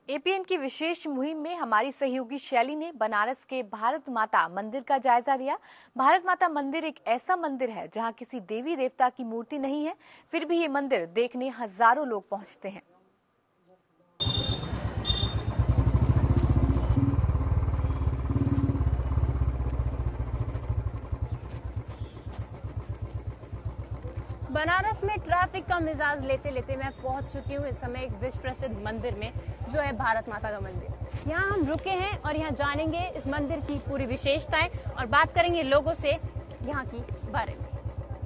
APN की विशेष मुहिम में हमारी सहयोगी शैली ने बनारस के भारत माता मंदिर का जायजा लिया। भारत माता मंदिर एक ऐसा मंदिर है जहां किसी देवी देवता की मूर्ति नहीं है, फिर भी ये मंदिर देखने हजारों लोग पहुंचते हैं। बनारस में ट्रैफिक का मिजाज लेते लेते मैं पहुंच चुकी हूँ इस समय एक विश्व प्रसिद्ध मंदिर में, जो है भारत माता का मंदिर। यहाँ हम रुके हैं और यहाँ जानेंगे इस मंदिर की पूरी विशेषताएं और बात करेंगे लोगों से यहाँ की बारे में।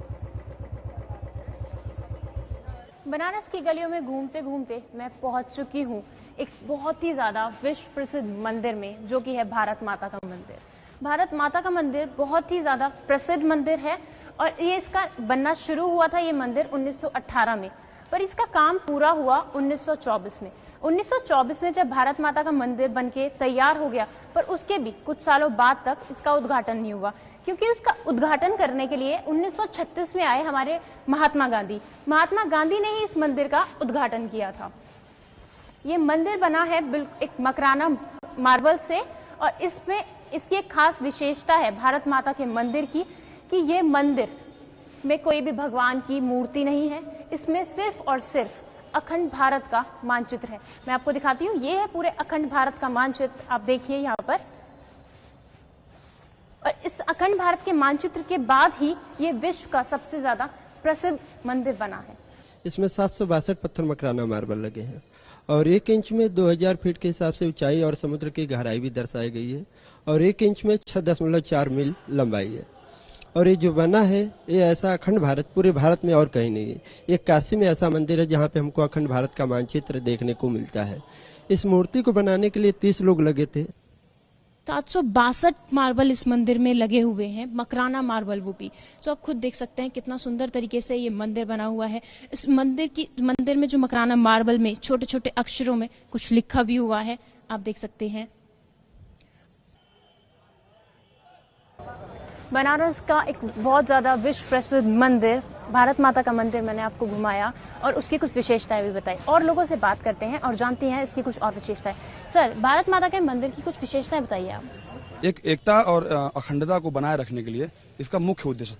बनारस की गलियों में घूमते घूमते मैं पहुंच चुकी हूँ एक बहुत ही ज्यादा विश्व प्रसिद्ध मंदिर में, जो कि है भारत माता का मंदिर। भारत माता का मंदिर बहुत ही ज्यादा प्रसिद्ध मंदिर है और ये इसका बनना शुरू हुआ था ये मंदिर 1918 में, पर इसका काम पूरा हुआ 1924 में। 1924 में जब भारत माता का मंदिर बनके तैयार हो गया, पर उसके भी कुछ सालों बाद तक इसका उद्घाटन नहीं हुआ, क्योंकि उसका उद्घाटन करने के लिए 1936 में आए हमारे महात्मा गांधी। महात्मा गांधी ने ही इस मंदिर का उद्घाटन किया था। ये मंदिर बना है एक मकराना मार्बल से और इसमें इसकी एक खास विशेषता है भारत माता के मंदिर की कि ये मंदिर में कोई भी भगवान की मूर्ति नहीं है, इसमें सिर्फ और सिर्फ अखंड भारत का मानचित्र है। मैं आपको दिखाती हूँ, ये है पूरे अखंड भारत का मानचित्र, आप देखिए यहाँ पर। और इस अखंड भारत के मानचित्र के बाद ही ये विश्व का सबसे ज्यादा प्रसिद्ध मंदिर बना है। इसमें 762 पत्थर मकराना मार्बल लगे हैं और 1 इंच में 2000 फीट के हिसाब से ऊंचाई और समुद्र की गहराई भी दर्शाई गई है और 1 इंच में 6.4 मील लंबाई है। और ये जो बना है ये ऐसा अखंड भारत पूरे भारत में और कहीं नहीं है। ये काशी में ऐसा मंदिर है जहाँ पे हमको अखंड भारत का मानचित्र देखने को मिलता है। इस मूर्ति को बनाने के लिए 30 लोग लगे थे। 762 मार्बल इस मंदिर में लगे हुए हैं, मकराना मार्बल वो भी। तो आप खुद देख सकते हैं कितना सुंदर तरीके से ये मंदिर बना हुआ है। इस मंदिर में जो मकराना मार्बल में छोटे छोटे अक्षरों में कुछ लिखा भी हुआ है, आप देख सकते हैं। बनारस का एक बहुत ज्यादा विश्व प्रसिद्ध मंदिर भारत माता का मंदिर मैंने आपको घुमाया और उसकी कुछ विशेषताएं भी बताई। और लोगों से बात करते हैं और जानते हैं इसकी कुछ और विशेषताएं। सर, भारत माता के मंदिर की कुछ विशेषताएं बताइए आप। एक एकता और अखंडता को बनाए रखने के लिए इसका मुख्य उद्देश्य